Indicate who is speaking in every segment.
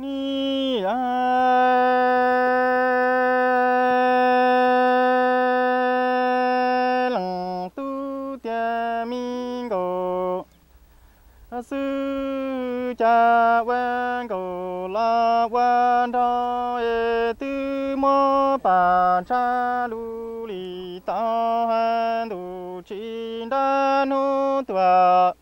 Speaker 1: ni a lăng tu tia minh go sư cha quan go la quan đó e tư mô pa cha lu li ta han du chi đa nu tua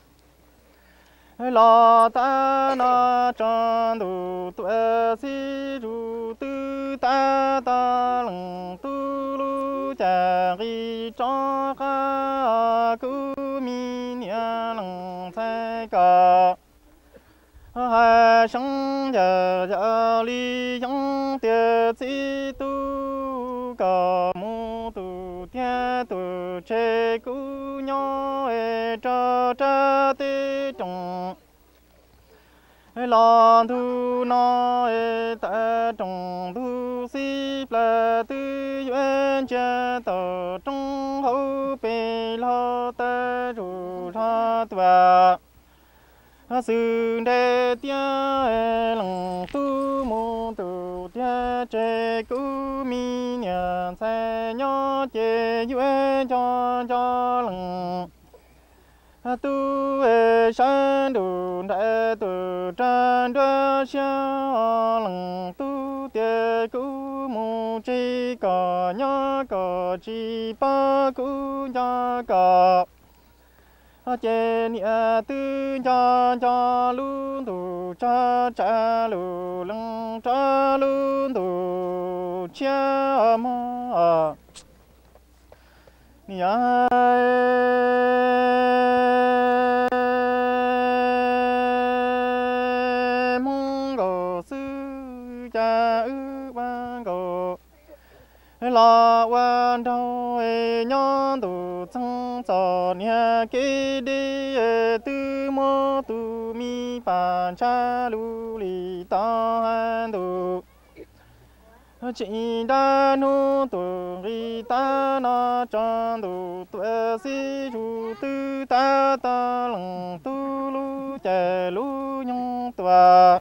Speaker 1: la ta na chan du tua si ru tư ta ta lăng tu lu cha ri cha ka ku mi nia lăng sai ka hai生呀呀里养的几度个木度天度这姑娘哎这的种浪途那哎的种途西来的远见的中后背老的如啥对。sư đê tia lăng tu mô tu tia chế cú mi nhà xe nhỏ chế yue cho lăng tu san du đại tu tràn đoa xia lăng tu tia cú mô chi cỏ nhỏ cỏ chi ba cú nhỏ cỏ chế nia tư cha luôn tu cha lu lăng cha luôn tu cha ma nia mong go sư cha ư ban go la quan đâu nhon tu sang cho nia kê đi tư mô tu mi pa cha lu li ta han tu chỉ đa nu tu ri ta na chan tu tu si ru tư ta ta lăng tu lu cha lu nhung tua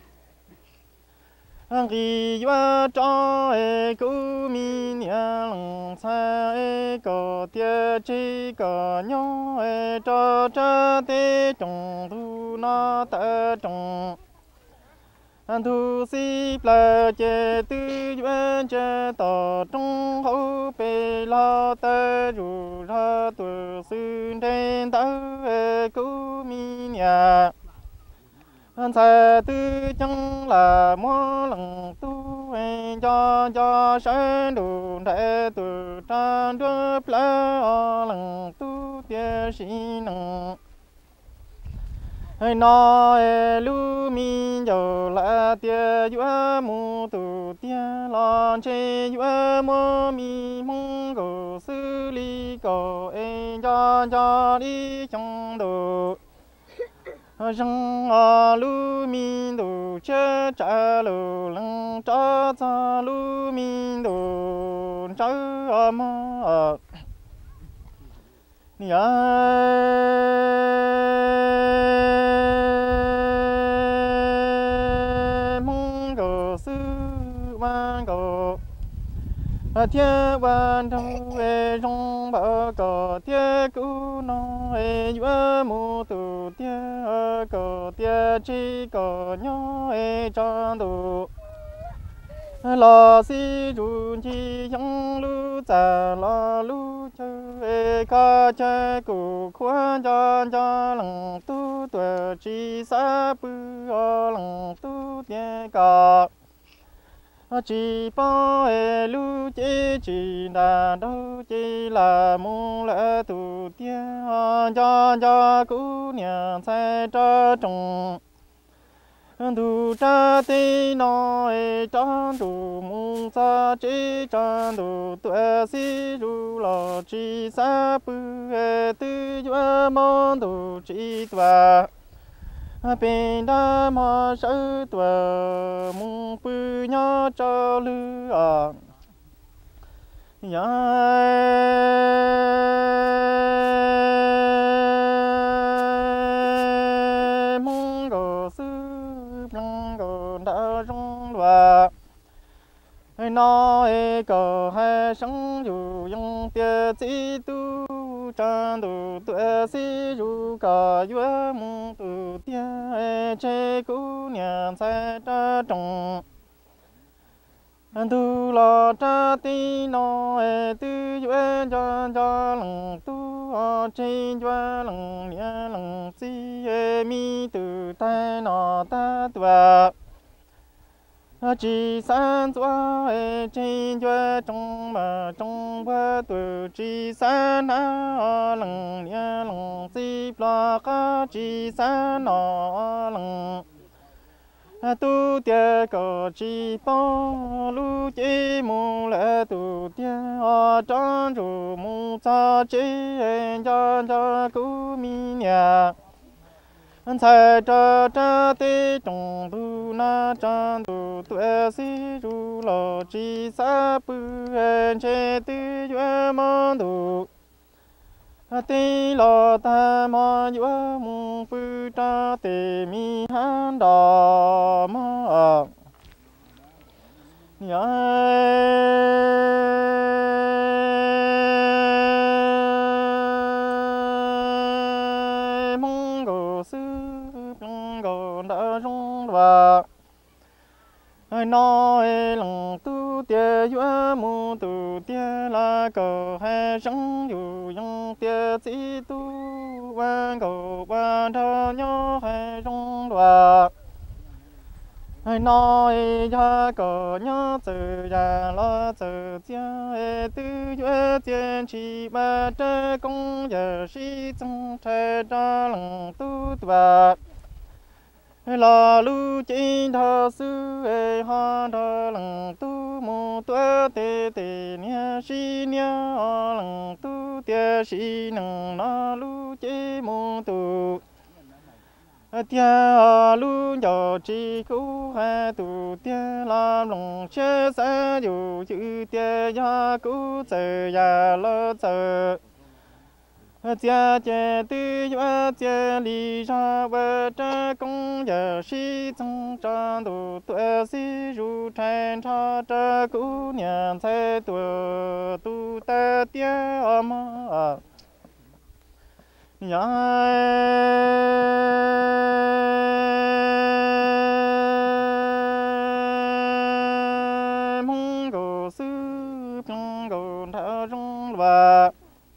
Speaker 1: ri yua cha e ku mi nia lăng sa e ko tia chi ko nyo e cha te trong tu na ta trong thu si pla che tư yuen che to trong hậu pe la ta ru ra tu sư trên ta e ku mi nia sa tư chẳng là mô lăng tu cho sơn đủ đại tu tràn đua pla lăng tu tia sĩ năng nó lu mi dầu la tia yua mu tu tia lon che yua mo mi mong go sư li go cho đi trong đồ răng lu mi đồ che cha lu lăng cha lu mi đồ cha ma nia mong go sư man go thiên văn đâu trong bờ cỏ thiên cũ nó yue mu tu thiên cỏ thiên chi cỏ nhỏ trong tu lo si run chi yang lu za lo lu chơi ca chơi cụ khoan cho lăng tu tuổi chi sa bư lăng tu thiên cỏ chỉ bao lu chỉ là đâu chỉ là mu là tu tiên cho cú nhà sai cho trồng tu cha tê nói cho tu mu sa chỉ cho tu tuổi si ru lo chỉ sa bư tư yua mong tu chỉ tua bên đa mà sư tua mong bư nhớ cho lư ya mong go sư mong go đã rong loa nói cờ hai sống dù dùng tiền chỉ tu trang tu tuệ sĩ dù cả vua mong tu tiền chế cú nhà sai ta trồng tu lo cha ti no tu yue cho lòng tu trên cho lòng nhẹ lòng si mi tu tai no ta tua chỉ san cho trên cho trong mà trong qua tu chỉ san lòng nhẹ lòng si lo chỉ san lòng tu tia có chỉ bao lu chỉ mu lệ tu tia trong chủ mu cha chỉ cho cú mi nhà anh sai cha tê trong tu na trong tu tuệ si ru lo chỉ sa pu chế tu yue mong tu tê lo ta ma yue mu pu cha tê mi han đò ma nhớ mong go sư mong go đã rong và nói lòng tu tia yue mu tu tia la cầu hai sống dù yung tia chỉ tu quan cầu quan thơ nhớ hai rong và nói ya có nhớ từ ya lo từ chia tư yue tiên chỉ ba trái công giờ sĩ trong trái ra lòng tu và lo lu trên thơ sư ha thơ lòng tu mô tuệ tê tê nia sĩ nia lòng tu tia sĩ nâng lo lu chế mô tu tia lu nhỏ chỉ cú hai tu tia la lòng chế sa dù chữ tia ya cú chờ ya lo chờ tia chế tư ya tia li ra về trái công giờ sĩ trong trang tu tuệ sĩ ru thành tha trái cú nhà thế tu tu ta tia ama ya mong go sư mong go thở rong và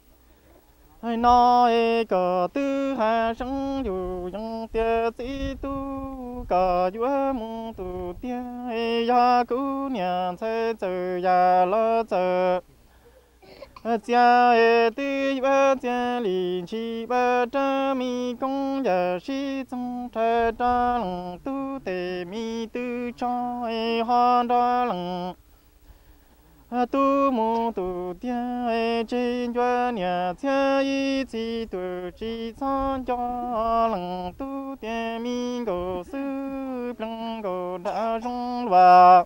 Speaker 1: nói cờ tư hà sống dù trong tia sĩ tu cờ vua mong tu tia ya cứu nhà thế chờ ya lo chờ gia tư ba gia lì chi ba cha mi công gia sĩ trong trái ra lòng tu tề mi tư cho hoa ra lòng tu mô tu tia trên cho nhà cha y chi tu chi san cho lòng tu tia mi go sư plong go đã rong và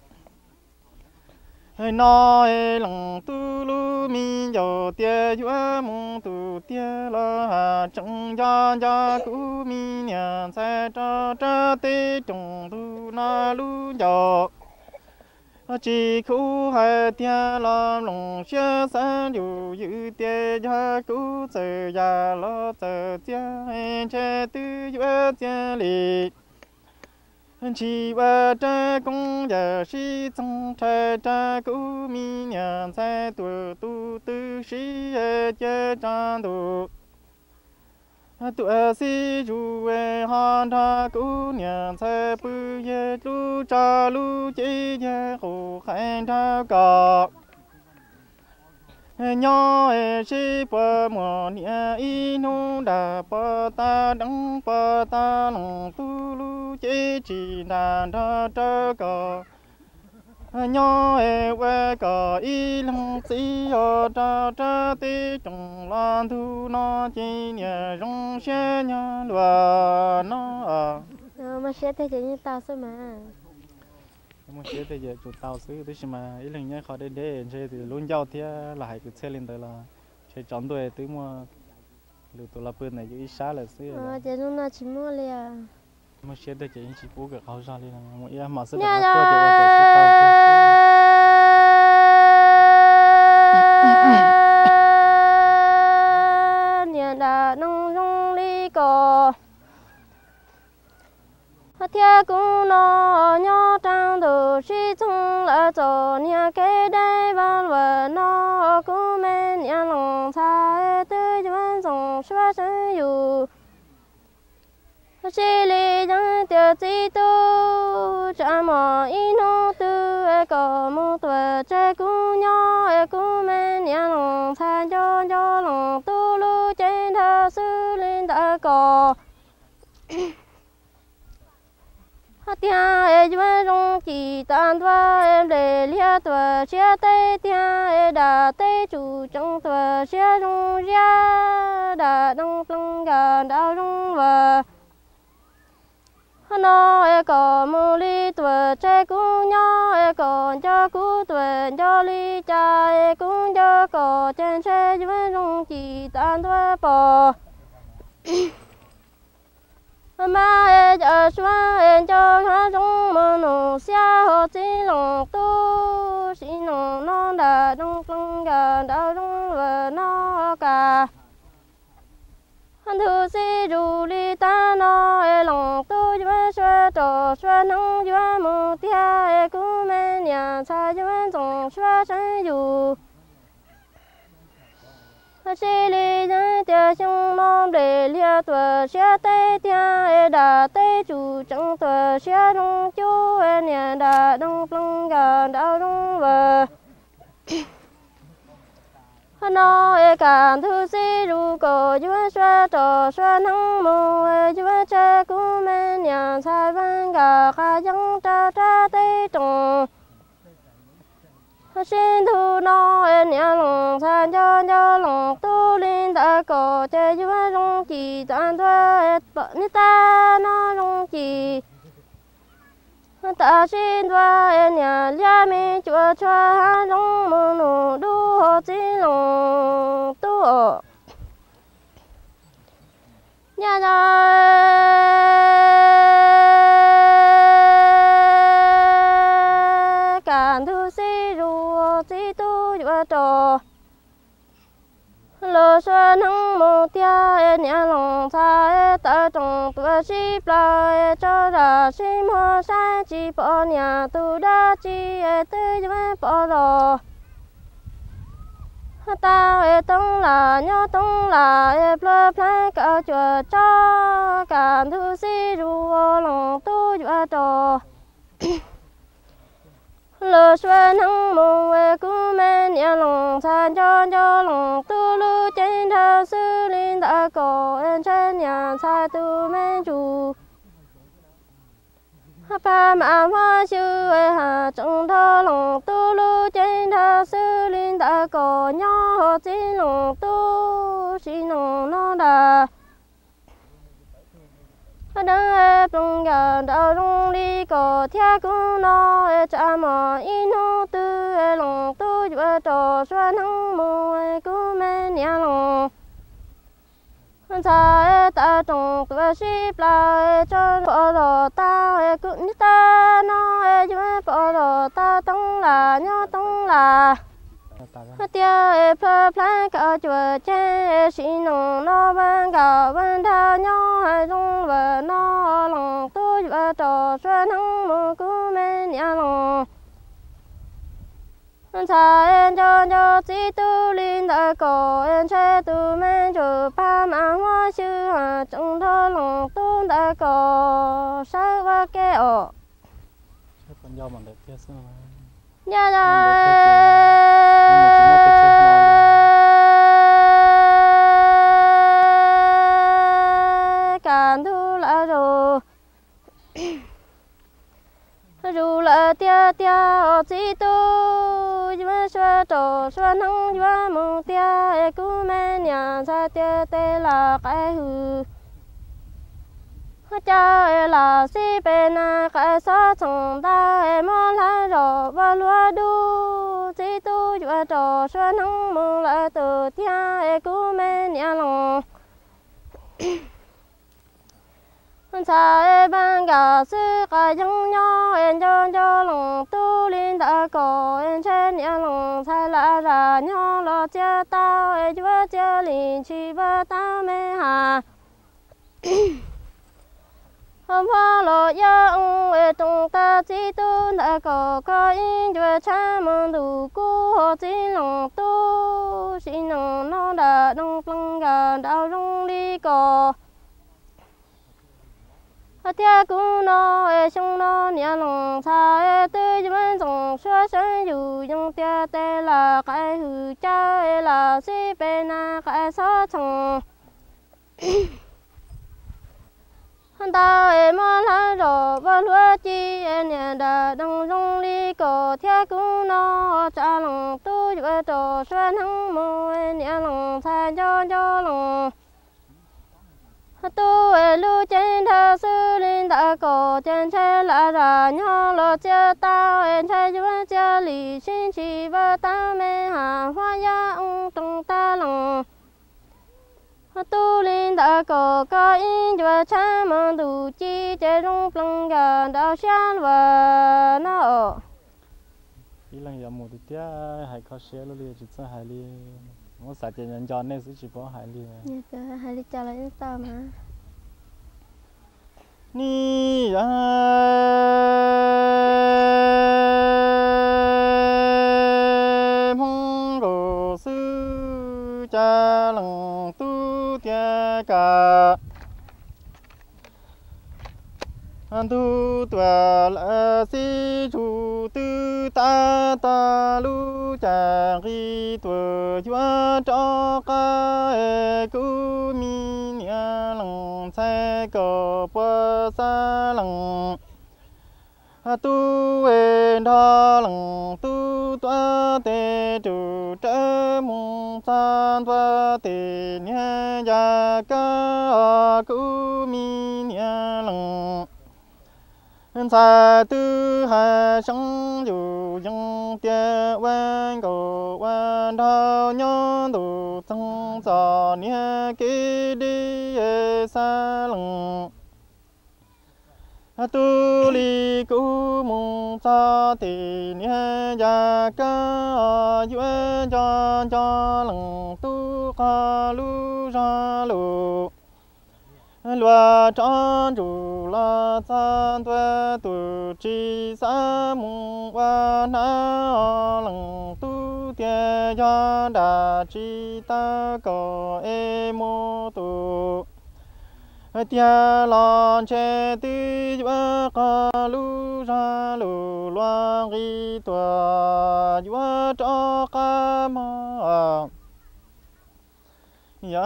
Speaker 1: nói lòng tu lu mi yo tia yue mong tu tia la ha trong ya cú mi nhà sai cha tê trong tu na lu yo chỉ khu hai tia la lòng xia san dù yu tia ya cú giờ ya lo giờ tia che tu yue tia li chỉ ba trái công giờ sĩ trong trái trái cú mi nhà sai tu tu tư sĩ chế trang tu tu sĩ ru han tha cú nhà sai pu ye lu cha lu chế ye hồ khan tha cả nhỏ sĩ pa mo nia inu da pa ta đăng pa ta lòng tu lu chế chỉ đàn đa trơ cờ nhỏ quê cờ y lòng sĩ ở tra tê trong lan thu nó chỉ nhà rong xe nhà lúa nó
Speaker 2: mà xe thế như tao sao mà
Speaker 1: mà xe thì giờ chủ tàu xứ đấy mà ý lần nhớ khỏi để xe thì luôn giao thì lại cái xe lên tới là xe chọn tuổi tới mua lựa tụi là bên này chứ ít xa là xứ
Speaker 2: giờ nó chỉ mua liền
Speaker 1: mà xe đây chỉ bố cái khâu ra lên mà em mà sẽ đặt cái để vào cái xe tàu
Speaker 2: nhà đã nông dung đi cò thiên cũng nó nhỏ trang đồ suy chung là cho nhà cái đây văn vật nó cũng men nhà lòng xa tư văn dòng xóa sânอยู่chỉ lý dân tiêu chí tu cha mò in hô tư có một tuổi trẻ cũng nhỏ cũng men nhà lòng xa cho lòng tu lu trên thơ sư linh đã có tia em vẫn rong chỉ tan qua em để lia tuổi chia tay tia em đã tay chủ trong tuổi chia rong ra đã đông plong gà đã rong và nó em có một ly tuổi trẻ cũng nhỏ em còn cho cú tuổi cho ly cha em cũng cho có trên xe vẫn rong chỉ tan qua bò mà em ở xóa em cho khá trong mơ nụ xe hồ chí lòng tu xí lòng nó đã đông plong gà đã rong và nó cả hắn thu xí rù li ta nó em lòng tu với xóa trò xóa nắng với mù tia em cũng men nhà xa với dòng xóa sáng dù chỉ lý dân tiêu chung mong để lia tuổi xe tay tia đã tay chủ trong tuổi xe rong chú nhà đã đông plong gà đã rong và nó cả thu xí ru cổ dưới xoa trò xoa nắng mù dưới che cũng men nhà sai văn gà khai dân tra tay trồng xin thu nó nhà lòng san cho lòng tu linh đã có chơi dưới rong chỉ tan thuê bận ta nó rong chỉ ta xin thuê nhà gia mi chùa cho rong mù nụ đu hồ chỉ lòng tu ở nhà cản thu xí ru xí tu chùa trò lỡ xuân hăng mù tia nhà lòng xa ta trồng tuổi xí plai cho ra xí mò sai chỉ bỏ nhà tu đa chỉ tư chùa bỏ rò ta tông là nhớ tông là plơ plai cả chùa cho cản thu xí ru lòng tu chùa trò lỡ xuân hăng mù cũng men nhà lòng san cho lòng tu lu trên thơ sư linh đã có em trên nhà sai tu men chủ pa mà hoa sư hà trong thơ lòng tu lu trên thơ sư linh đã có nhỏ hồ xin lòng tu xin lòng nó đã đang plong gà đã rong đi có theo cũng nó cha mò in hô tư lòng tu chùa trò xoa nắng mù cũng men nhà lòng xa ta trồng tuổi xí plai cho bỏ rò ta cũng như ta nó chùa bỏ rò ta tông là nhớ tông là tia phơ plai cả chùa che xin lòng nó ban gạo ban thao nhau hai rong và nó lòng tu chùa trò xoa nắng mù cũng men nhà lòng xa em cho xí tu linh đã có em che tu men chủ pa mà hoa sư hà trong thơ lòng tu đã có sai qua kẻ ở
Speaker 1: con dao bằng đẹp kia xưa
Speaker 2: nhà cản thu là rồi dù là tia chỉ tu nhưng xoa trò xoa nắng xoa mù tia cũng men nhà sa tia tê là cái hư cha là si bên cái sa sông ta mò lại rồi và lúa đu chỉ tu xoa trò xoa nắng mù lại từ tia cũng men nhà lòng sa ban ga sư ga trong nhau en cho lòng tu linh đã có en trên nhà lòng sai là ra nhau lo chia tao en chúa chia linh chi ba tao mê hà hôm qua lo ya ông em trong ta chỉ tu đã có in chúa cha mong đủ cú họ chỉ lòng tu xin lòng nó đã đông phong ga đào rong đi có tia cú nó trong nó nhà lòng xa tư chúng dòng xóa sáng dù trong tia tê là cái hư cha là si bê na cái xóa chồng ta em mong rồi bao lúa chi nhà đã đông rong đi có tia cú nó cha lòng tu cho trò xóa nắng mùa nhà lòng xa cho lòng tu lu trên thơ sư linh đã có trên xe là ra nhau lo chia tao em thay chúa chia lì xin chỉ và ta mê hà hoa ya ông trong ta lòng tu linh đã có in chúa cha mong đủ chi chế rung plong gà đào sáng và nó
Speaker 1: ý là giờ một tí hay có xe luôn đi chỉ cho hay đi muốn xài tiền nhân cho nên chỉ có hay đi
Speaker 2: hay đi trả lại tao mà
Speaker 1: ni mong đồ sư cha lòng tu tia cả tu tua la si chu tư ta lu cha ri tua chúa cho ca cu mi nia lòng sai cờ bơ sa lòng tu đa lòng tu tua tê chu trơ mong san tua tê nia ya ca cu mi nia lòng sa tư hà sống dù dân tia quan cầu quan thao nhon đủ sông giò nia kí đi sa lòng tu li cú mong sa thì nia ya ca yue cho lòng tu ca lu ra lu loa tròn chủ la san tuệ tu chi sa mong qua na lòng tu tie ya đa chi ta có e mô tu tia lon che tu yua ca lu ra lu loa ri tua yua cho ca ma ya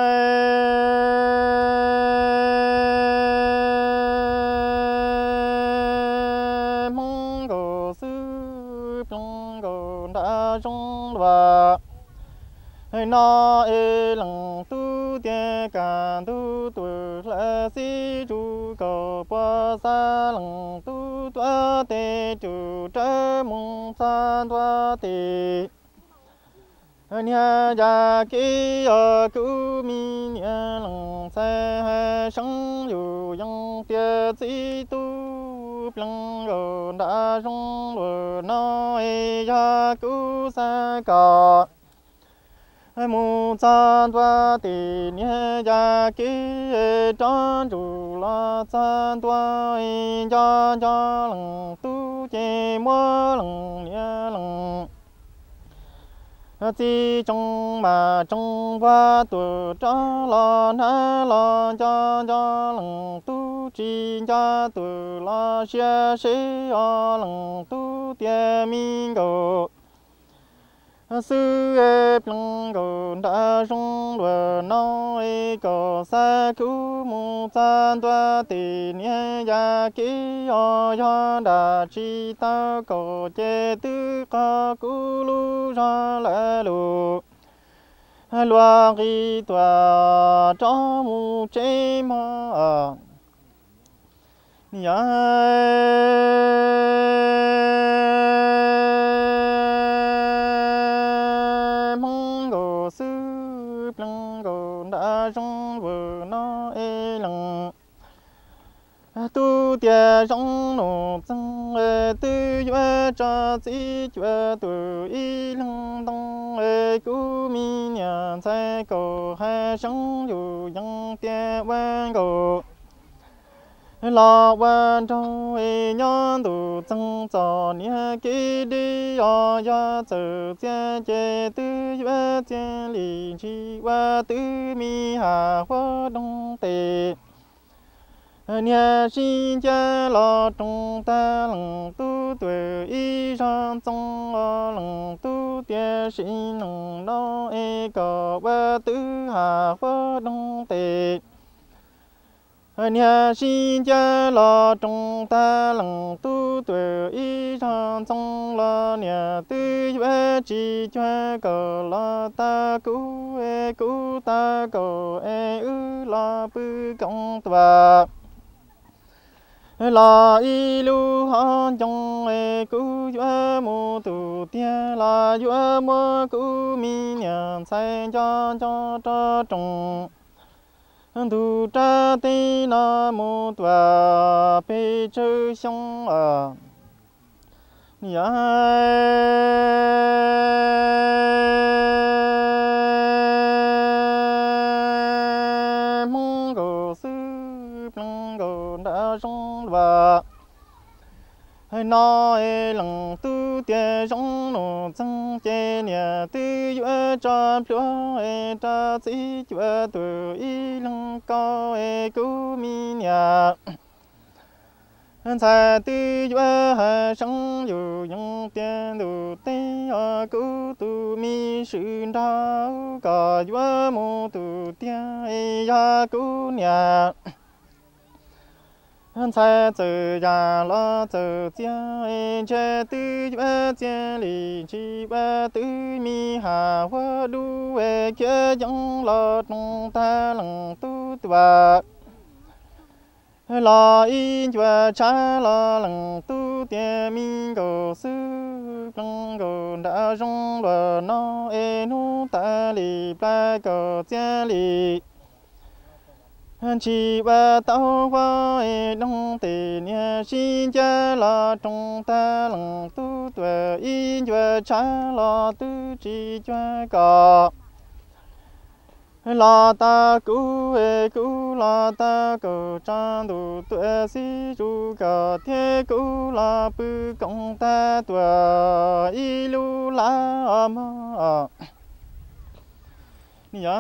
Speaker 1: mong đồ sư trong đồ đã trong và nó lòng tu tia cả tu tuổi là si chu cầu qua xa lòng tu tua tê chu trơ mong san tua tê nia ya ki ku mi nia lòng sai sống dù yang tia si tu plong go đã rong lo no ya ku sa ka mu san tua ti nia ya ki tròn chu la san tua ya lòng tu che mo lòng nia lòng chỉ trong mà trong qua tuổi cho lo na lo cho lòng tu chỉ cho tuổi lo xe lòng tu tiề minh cầu sư plong cầu đã rong đùa nó cầu sa cứu mu san tua tì nia ya kí ya đa chi ta cầu chế tư ca cứu lu ra la lu loa ri tua cho mu chế ma ya mong đồ sư plong cầu đã rong vừa nó lòng tia rong nụ zăng tư yue cha chỉ yue tu y lăng đông cú mi nhà sai cầu hai sống dù dân tia quan cầu la quan trong nhân tu zăng cho nia kỳ đi ya tự chia chế tư yue chia li chi wa tư mi hà hoa đông tề nhà sinh cha lo trong ta lòng tu tuổi y sang trong lo lòng tu tia sinh lòng lo e cờ ba tứ hà phơ đông tề nhà sinh cha lo trong ta lòng tu tuổi y sang trong lo nhà tư về chỉ cho cờ lo ta cứu ta cầu e ư lo bư công tòa la y lu han trong cú yue mu tu tia la yue mu cú mi nhàn sai cho trồng tu cha ti na mu tua pe chư xiong ya mong cầu sư plong cầu đã sống và nói lòng tu tia sống nụ trăng che nhà tư yue cha plua cha chỉ yue tu y lăng cao cú mi nhà sai tư yue hai sống dù những tiền đủ tê cú tu mi sự đau cả yue mu tu tia ya cú nhà sai tự ya lo tự chia che tư yue chia li chi ba tư mi hà hoa du kia giống lo trong ta lòng tu tua lo y yue cha lo lòng tu tia mi cầu sư long cầu đã rong lo no nu ta li ba cầu chia li chỉ ba tao qua đông tề nhà xin cha la trong ta lòng tu tuệ in tuệ cha la tu chỉ cha cả la ta cứu la ta cầu trang tu tuệ si chu cả thế cứu la bư công ta tuệ y lu la ma ya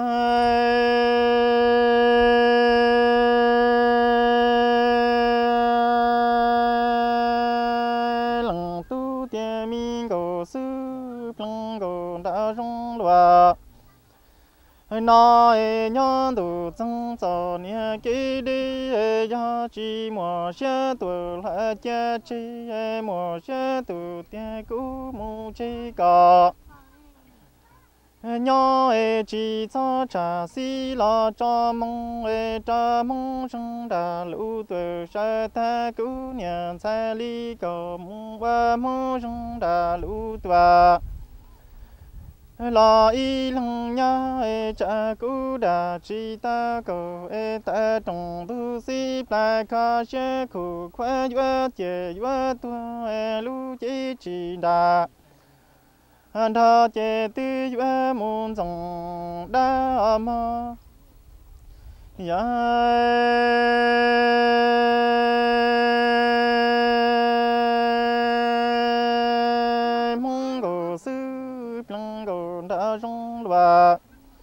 Speaker 1: lòng tu tia mi cầu sư plong cầu đã rong loa nói nhân tu增造nia kỳ đi ya chi mo xe tu la cha chi mo xe tu tia cú mu chi cả nhỏ chỉ cho cha si lo cho mong sinh đã lũ tuổi sai ta cứu nhà sai li cầu mong và mong sinh đã lũ tuổi lo y lăng nhá cha cứu đã chỉ ta cầu ta trồng tu si lại ca sẽ khổ khoe yue chế yue tuổi lũ chỉ đã tha chế tư yue môn dòng đa ma ya mong cầu sư plong cầu đã rong loa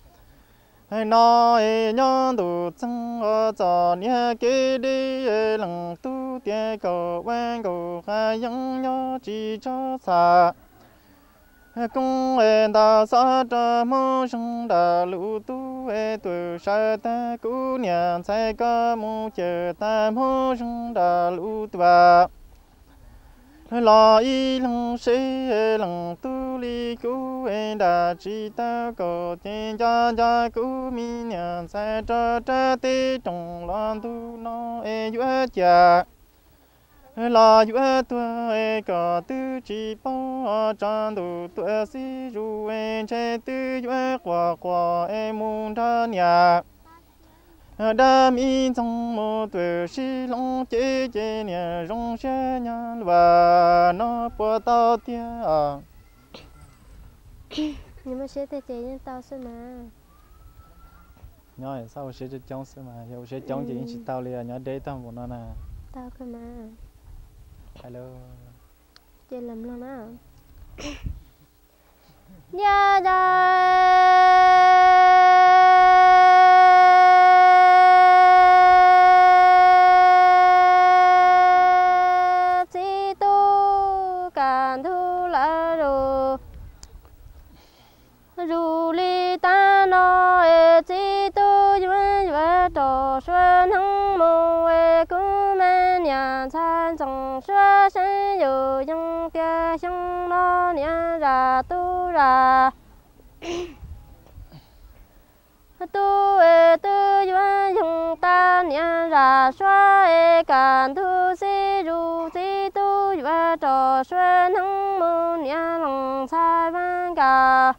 Speaker 1: nói nhân tu增cho nia kế đi lòng tu tia cầu quan cầu hai nhân nhớ chỉ cho xa công ta sa tra mô sinh đà lũ tu tu sa ta cứu nhà sai ca mô chờ ta mô sinh đà lũ tua lo y lăng sĩ lăng tu li cứu đà chỉ ta cầu tiền cha cứu mi nhà sai tra tê trong loan tu nó yue cha la yue tua cả tư chỉ bao trang tu tua si ru che tư yue qua môn tha nhà đam in trong một tuổi xí long chế chế nhà rong xe nhà và nó bỏ tao tia
Speaker 2: nhưng mà sẽ thể chế nhân tao sao mà
Speaker 1: nhớ sao sẽ chống sao mà giờ sẽ chống chỉ chỉ tao liền nhớ để tao một nó nè
Speaker 2: tao cơ mà
Speaker 1: hello
Speaker 2: chơi lầm luôn á nhà nhà chỉ tu cản thu là ru li ta no e chỉ tu yuan yuan trò xuân hăng mô e cú men nhà san song xuân sinh yu yung tia xiong no nhà ra tu ra tu e tu yuan yung ta nhà ra xuân e cản thu si ru si tu yuan trò xuân hăng mô nhà lòng sai văn cả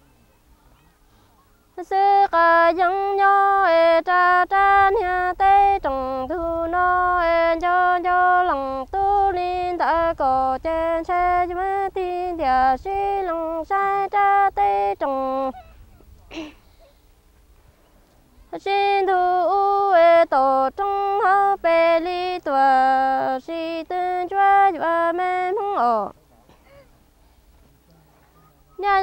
Speaker 2: sư ca dân nho e cha cha nhà tây trồng thu no e cho lòng tu linh ta có trên xe mà tin địa sĩ lòng sai cha tây trồng xin thu e tổ trong hậu bề li tòa si tên chúa chúa men hung ở nhà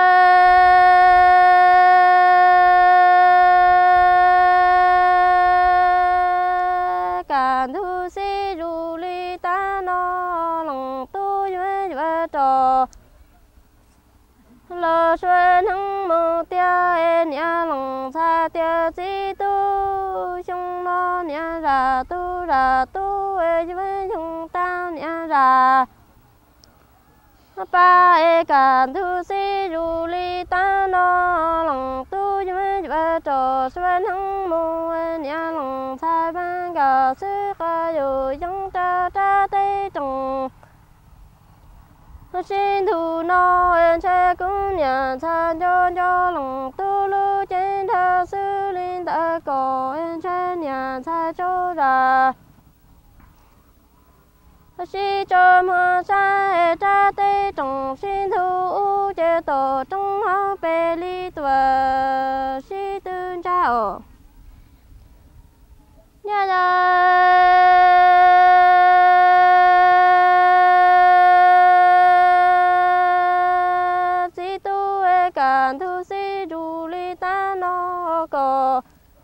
Speaker 2: cản thu si ru li ta no lòng tu yuan yuan trò lo xuân hăng mô tia e nhà lòng sa tia si tu xiong no nhà ra tu e yuan yung ta nhà ra ba e cản thu si ru li ta no lòng tu yuan yuan trò xuân hăng mô e nhà lòng sa ban ga sư ca yu yung cha cha tây trồng xin thu no en che cũng nhà san cho lòng tu lu trên tha sư linh ta có en che nhà sa cho ra si cho mưa sa e cha tây trồng xin thu chế tổ trong hậu bề li tòa si tương cha ở nhà si tu e cản thu si ru li ta no có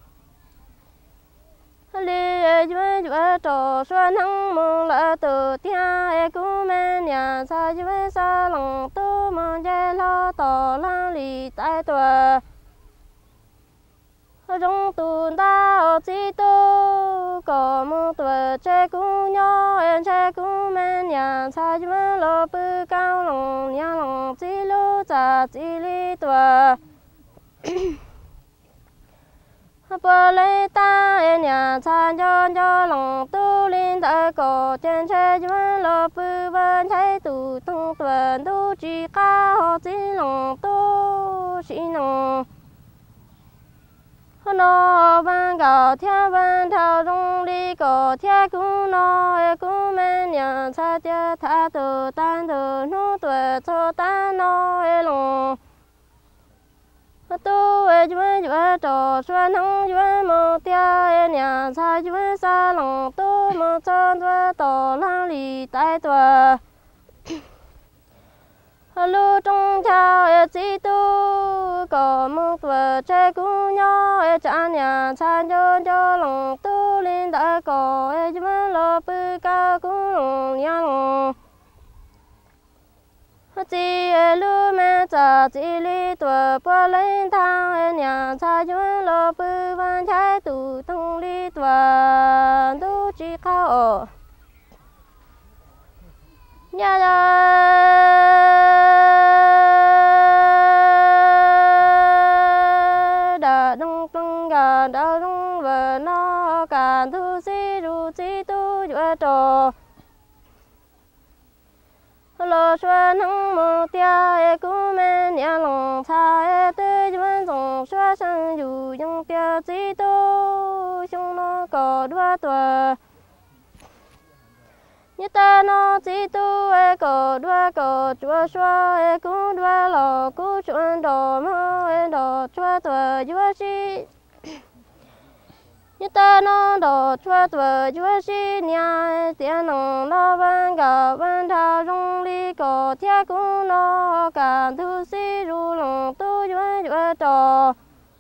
Speaker 2: li e yuan yuan trò xuân hăng mô la từ tia e cú men nhà sa yuan sa lòng tu mơ che lo tỏ la li tai tòa trong tuần ta ở chi tu có một tuổi che cú nhỏ em che cú men nhà sa yuan lo bự cao lòng nhà lòng chi lu cha chi li tòa bờ lê ta em nhà san cho lòng tu linh ta có trên xe yuan lo bự bên thấy tu tung tuần tu chỉ ca họ chỉ lòng tu chỉ lòng nó ban gạo theo ban thao rong đi có theo cú nó cú men nhà sa tia tha từ tan từ nó tuổi cho ta nó lòng tu yuan yuan trò xuân hăng yuan mô tia nhà sa yuan sa lòng tu mô chân tuа tỏ la li tai tòa lu trong cha chỉ tu có một tuổi trẻ cú nhỏ cha nhà sa cho lòng tu linh đã có yuan lo bự cao cú lòng nhà lòng chỉ lu mẹ cha chỉ li tuổi bỏ lên thang nhà sa yuan lo bự văn trái tu tung li tuổi tu chỉ cao nhà đã đông đông gà đã đông và nó cả thu si ru si tu yuan trò lo xuân hăng mô tia e cú men nhà lòng sa e tư yuan song xuân sang yu yung tia si tu xiong rong nó có đua tuổi như ta nó chỉ tu e có đua có chúa xoa e cũng đua lò cũng chuẩn đồ mơ e đồ chúa tuổi chúa chi như ta nó đồ chúa tuổi chúa chi nhà tiền nông lo văn cả văn thao rong li có thiết cũng nó cả thu si ru lòng tu chúa chúa trò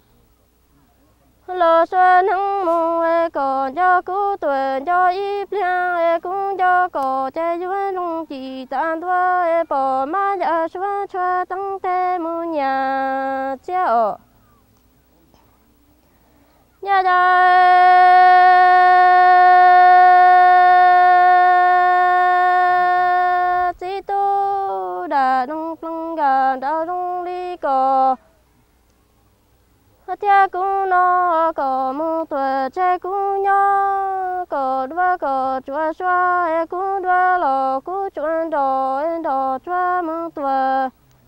Speaker 2: lo xuân hăng mùng e còn cho cú tuổi cho ít liang e cũng cho có chạy chúa rong chỉ tan thua e bỏ má giờ xuân cho tăng thế mu nhà chéo nhà đời chỉ tu đã đông lăng gà đã rong đi cò tia cũng nó có một tuổi trẻ cũng nhỏ có đua có chúa xoa e cũng đua lò cũng chuẩn đồ em đồ chúa một tuổi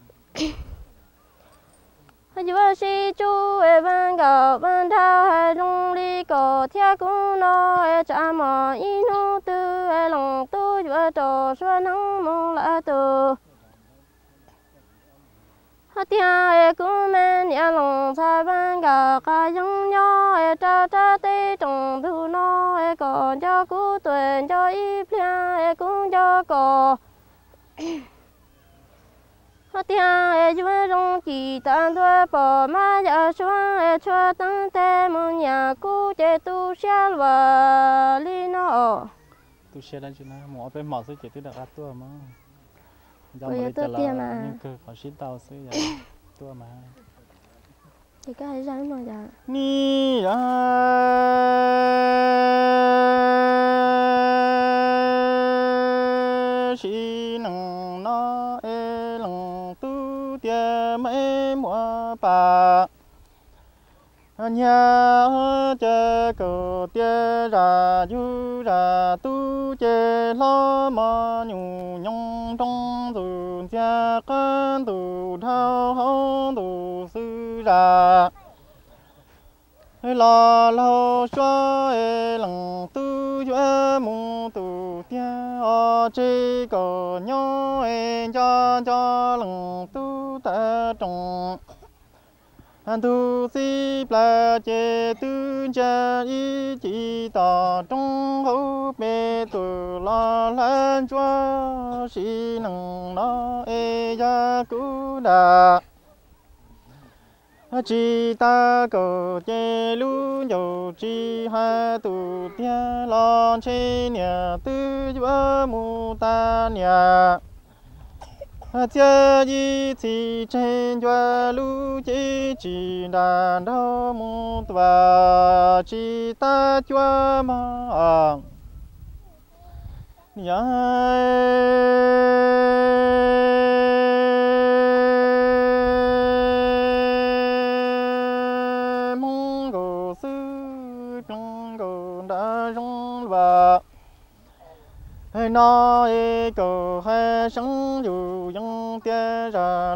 Speaker 2: chúa si chú e văn gạo văn thao hai rong đi có tia cũng nó e cha mò in hô tư e lòng tu chúa trò xuân hăng mong lạ từ tia e cũng men e lòng sai văn gạo cả giống nhỏ e cha cha tê trồng thu nó e còn cho cú tuổi cho ít liang e cũng cho có tia e chúa rong chỉ tan thua bỏ má giờ xuân e cho tăng thế một nhà cú chế tu xe và li nó
Speaker 1: tu xe lên chứ na mỏ bên mỏ sẽ chỉ tu được tua mà giờ
Speaker 2: bây
Speaker 1: mà
Speaker 2: giờ
Speaker 1: đi
Speaker 2: tôi
Speaker 1: chợ
Speaker 2: tiền
Speaker 1: là
Speaker 2: mà
Speaker 1: nhưng cứ có ship tàu sẽ giờ tua mà
Speaker 2: thì cái hay rắn mà giờ
Speaker 1: ni à chỉ nằng nó e lòng tu tia mấy mua bà nhà chơi cầu tia ra du ra tu chơi lo mà nhủ nhung trong dù cha con dù thao hông dù sư ra lo lo cho lòng tu cho mu tu tia ở trên cầu nhau cho lòng tu ta trồng tu si pla che tu cha y chỉ tỏ trong hậu bề tu lo lan cho si nằng nó e ya cu đà chỉ ta cầu che lu dầu chỉ hai tu tia lo trên nhà tư chúa mu ta nhà tia y chỉ trên chúa lu chỉ đàn đâu mu và chỉ ta chúa mà nhà nó cầu hai sống dù dân tia ra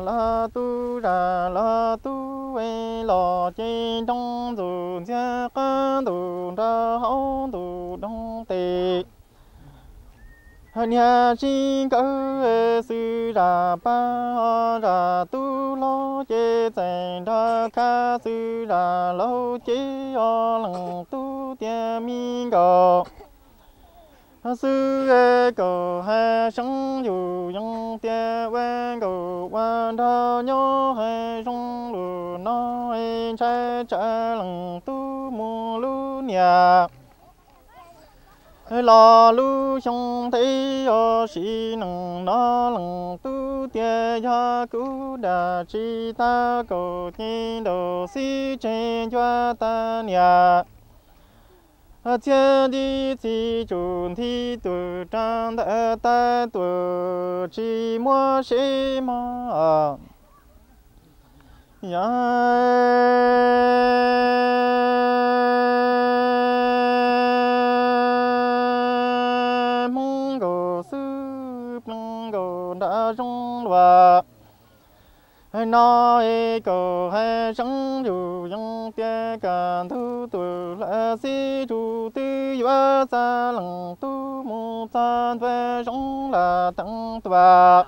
Speaker 1: la tu lò trên trong dù tia con dù ra hậu dù đông tề nhà xin cỡ sư ra ba ra tu lo chế dành ra ca sư ra lâu chế o lòng tu tia mi cầu sư cầu hai sống dù dân tia quen cầu quan thao nhớ hai sống lù nó trái trái lòng tu mù lu nhà lo lu trong thấy ở xí nằng nó lòng tu tia ya cứu đà chi ta cầu nhiên đồ xí trên cho ta nhà thiên đi thì chuẩn thì tu trang đã ta tu chỉ mua sĩ mà ya mong cầu sư mong cầu đã trong và nói cầu hay sống dù dân tia càng thu tuổi là si chủ tư và xa lăng tu mù san về sống là tăng tòa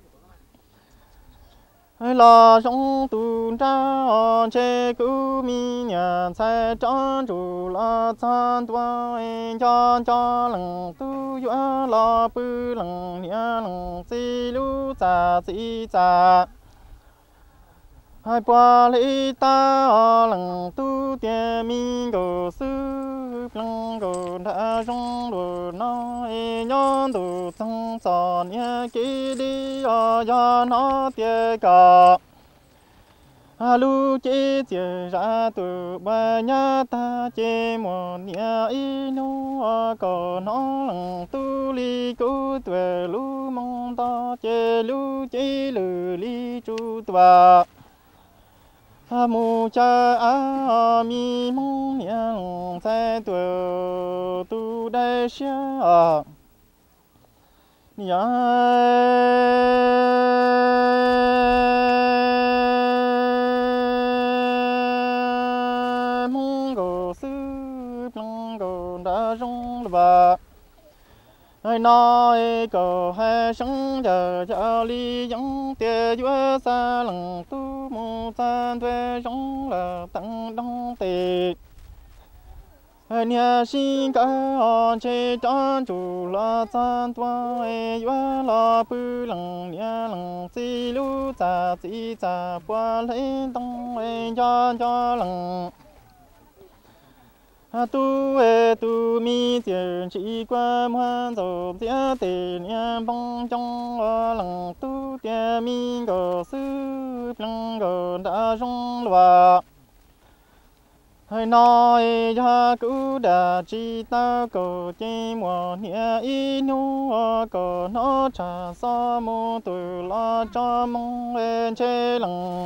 Speaker 1: là sống tu ra chế cứu mi nhà sai tròn chủ là san tòa cho lăng tu và là bự lăng nhà lăng si lu sa si sa hai qua lễ ta lăng tu tiền mi go sư lăng go đã rong đồ nói nhon đồ sang son nhé kỹ đi cho nó tiền cả lu chế chế ra từ ba nhà ta chế một nhà inu có nó lăng tu li cố tuệ lu mong ta chế lu chế lử li chu tòa mu cha a mi mong nhang sai tuổi tu đại xia ya mong go sư plong go đã rong ba ai nói cầu hay sống chờ cho ly giống tia chúa xa lăng tu mù san thuê giống là tăng đông tệ nhà sinh cả chế tròn chủ là san toa chúa là bự lăng nhà lăng xì lu xa qua lấy đông cho lăng tu mi tiền chỉ qua hoan dầu tía tiền nhà bông trong lăng tu tía mi gò sư lăng gò đã rong loa hay nói cho cứu đã chỉ ta cầu chỉ mùa nhà inu cầu nó trả sa mô từ lo cho mong lên chế lăng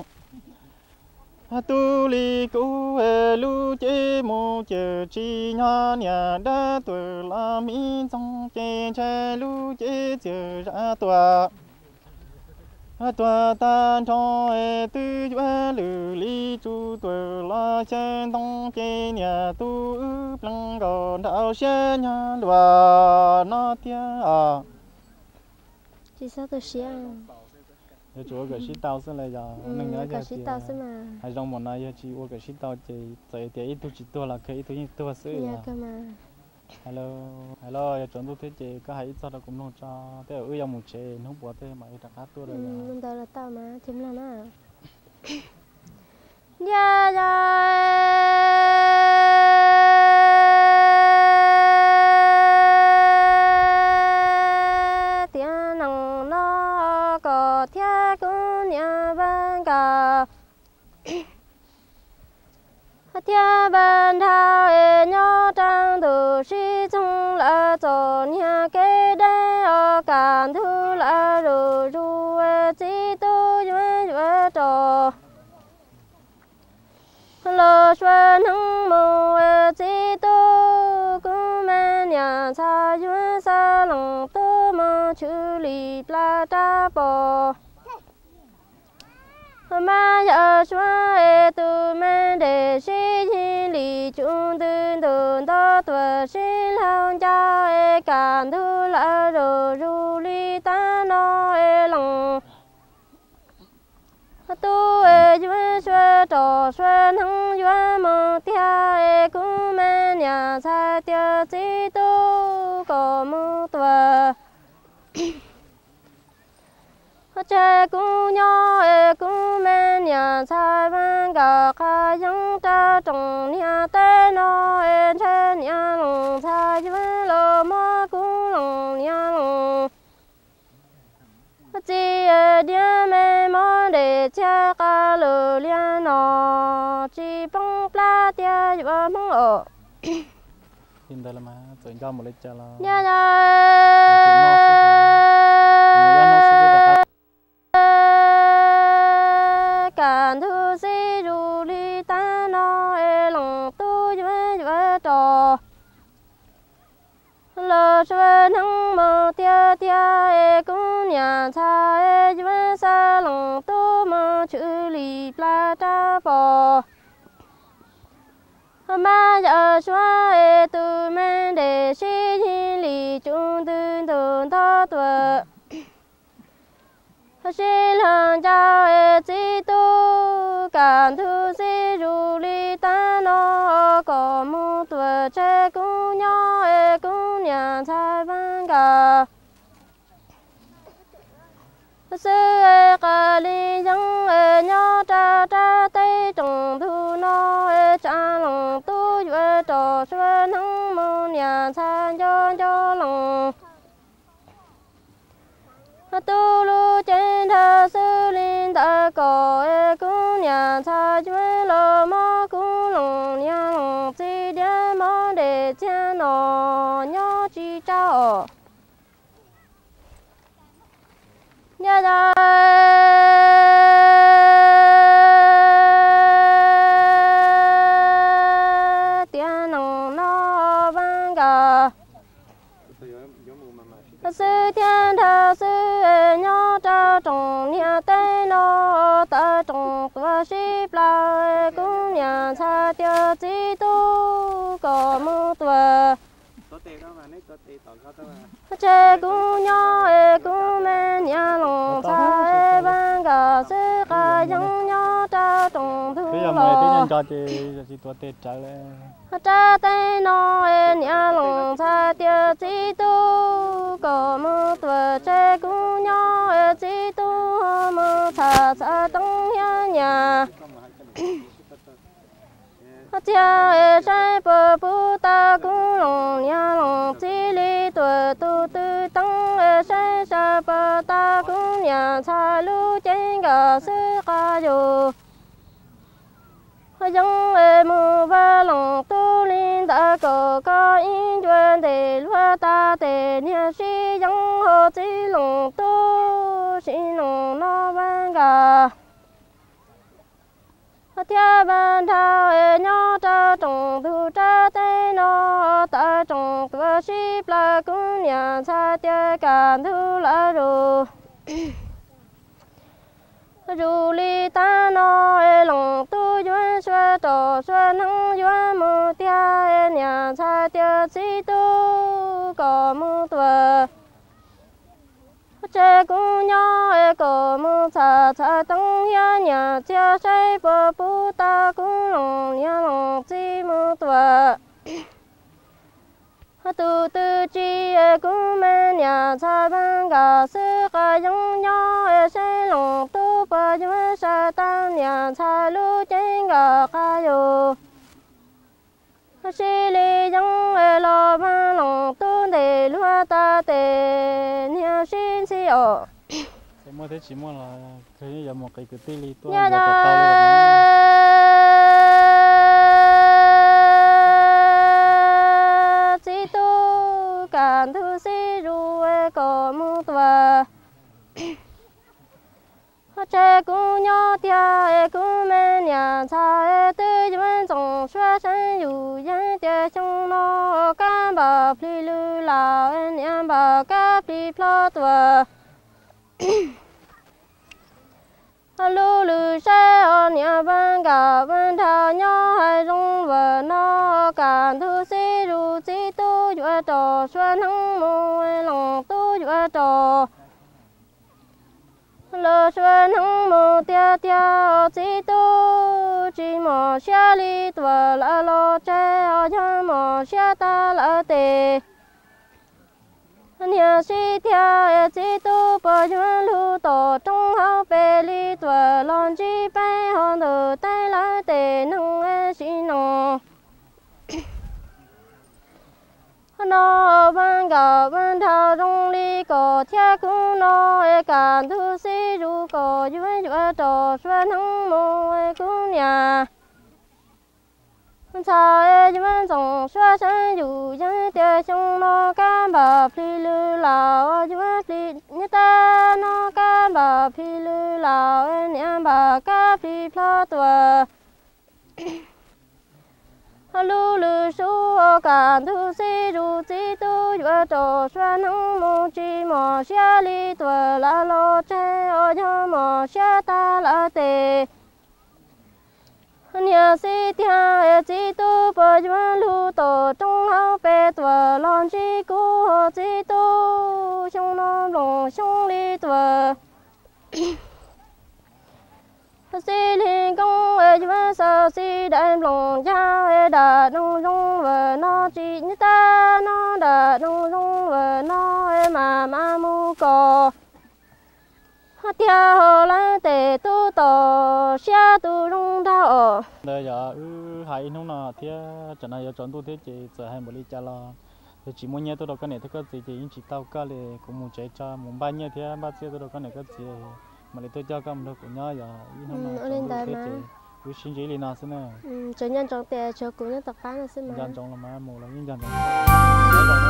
Speaker 1: tu li cứu lu chế mô chế chi nhà nhà đã tuổi là mi trong chế chế lu chế chế ra tòa tan cho tư chúa lử li chu tuổi là trên đông chế nhà tu lăng gòn đạo xe nhà loa nó tia
Speaker 2: Chị sao tôi xiang
Speaker 1: giờ chúa cái shit tao xin lại giờ nâng nhớ
Speaker 2: cái shit tao xin mà
Speaker 1: hay trong một ngày giờ chị uống cái shit tao chạy thì ít tu chỉ tu là cái ít tu như tu sữa
Speaker 2: dạ cơ mà
Speaker 1: hello giờ chuẩn tu thế chị có hay ít sao đó cũng non cho thế ở trong một chế nó bỏ thế mà ít đặt tu rồi
Speaker 2: mình đó là tao mà thêm là mà dạ dạ tiếng nồng nó có thiết cũng nhà bên cả thiên bên thao nhớ trang từ si chung là cho nhà cái đây ở cản thu là rồi ru chỉ tu duyên duyên trò lo xuân hưng mù chỉ tu cũng men nhà xa duyên xa lòng tu mà chữ lý la ta bò mà giờ xóa từ men để xin lý chung tư đơn đó tuổi xin lòng cha cản thu là rồi ru lý ta nói lòng tu duyên xuân trò xuân hưng duyên mơ tia cũng men nhà xa tia chỉ tu có mơ tuổi cha cũng nhỏ cũng men nhà sai văn cả khai dân ta trồng nhà tê nó trên nhà lòng sai với lò mò cũng lòng nhà lòng chỉ đi mẹ mò để cha cả lửa liên nó chỉ bông pla tia và mong ở
Speaker 1: tin đây là mà tôi cho một lít cha là
Speaker 2: nhà cản thu si ru li ta no lòng tu duyên duyên trò lơ xuân hưng mơ tia tia cũng nhà xa duyên xa lòng tu mơ chữ lì pla ta bò mà giờ xóa từ men để xí lì chung tư tồn thọ tuổi xí lần cha chỉ tu cảm thu xí ru lì ta nó có một tuổi trẻ cũng nhỏ cũng nhà trai văn cả sư cả li dân nhỏ cha cha tây trồng thu nó cha lòng tu vừa trò xuân hăng môn nhà trai cho lòng tu lu trên thơ sư linh ta có cũng nhà trai chuối lo mò cũng lòng nhà lòng chỉ để mò để cha nó nhỏ chỉ trao nhà ra tiền lòng nó vang cả sư thiên thờ sư nhỏ cha trồng nhà tây nó ta trồng tua ship la cũng nhà cha tiêu chỉ tu có một tua trẻ cũng nhỏ cũng men nhà lòng cha vang cả sư cả dân nhỏ cha trồng thu lò cha tây nó nhà lòng cha tiêu chỉ tu có một tuổi trẻ cũng nhỏ chỉ tu một cha tông nhà cha trái bờ bù ta cũng lòng nhà lòng chỉ li tuổi tu tư tăng trái sa bờ ta cũng nhà cha lu trên cả sư ca dù dân mù và lòng tu linh ta có in truyền để lúa ta để nhà sĩ dân hồ chỉ lòng tu xin lòng nó vang cả theo ban thao nhỏ cha trồng thu cha tây nó ta trồng tua ship là cũng nhà cha tiêu cảm thu là rồi dù li ta nó lòng tu duyên xuân trò xuân hăng duyên mù tia nhà cha tiêu chỉ tu có một tuổi trẻ cũng nhỏ có một cha tăng nhà cha say bờ bù ta cũng lòng nhà lòng chỉ một tuổi tu tư chi cũng men nhà cha ban cả sư cả dân nhỏ say lòng tu bờ duyên sa tăng nhà cha lu trên cả ca dù sĩ lý dân lo ban lòng tu để lúa ta để nhà xin si ở
Speaker 1: mua thế chỉ mua là thấy giờ một cái tê li to
Speaker 2: nhà
Speaker 1: một cái tàu
Speaker 2: chỉ tu cảm thu sĩ ru có một tuổi trẻ cũng nhỏ tia cũng men nhà cha tư duyên trồng xuân sinh dù dân tia trong nó cam bờ phi lư là em bờ cá phi plo tuổi lu lư xe nhà ban cả ban thao nhỏ hay rong vợ nó cảm thu sĩ ru chỉ tu duyên trò xuân hăng mùi lòng tu duyên trò lơ xuân hăng mù tia tia chỉ tu chỉ mò xe li tuổi là lo che cho mò xe ta là tề nhà sĩ theo chỉ tu bờ duyên lu tổ trong hậu bề li tuổi lon chỉ bay hòn từ tay là tề nông sĩ nông nó ban cả ban thao trong ly có theo cũng nó cảm thu sĩ ru có duyên duyên trò xuân hăng mù cũng nhà cha duyên trồng xuân sinh dù dân tiêu trong nó cam bờ phi lư lào duyên phi như ta nó cam bờ phi lư lào em bờ cá phi plo tuổi lu lu su cả thu si ru chi tu vợ trò xoan hông mô chi mò xia li tuờ la lo che ô nhớ mò xia ta la tê nhà si tia e chi tu bờ vợ lu tổ trong hao pe tuờ lon chi cu hồ chi tu trong non lòng trong li tuờ si li công e vợ sao si đại lòng cha e đã nông nông vợ nó chỉ như ta nó đã nông nông vợ nó e mà mu cò tia hồ la tề tu tổ xia tu rong đào
Speaker 1: đây giờ hai nông nọ thì chẳng ai chọn tu thế chỉ giờ hai một ly trà lo thì chỉ muốn nhớ tôi đâu cái này thì có gì thì chỉ tao cái này cũng muốn chạy cho muốn bao nhiêu thì bao nhiêu tôi đâu cái này có gì mà để tôi cho các mình đâu cũng nhớ giờ nông nọ chọn tu thế chỉ cứ xin chỉ đi nào xin nè
Speaker 2: cho nhân trong tề cho cũng nhân tập phán là xin mà
Speaker 1: nhân trong là mà một là nhân trong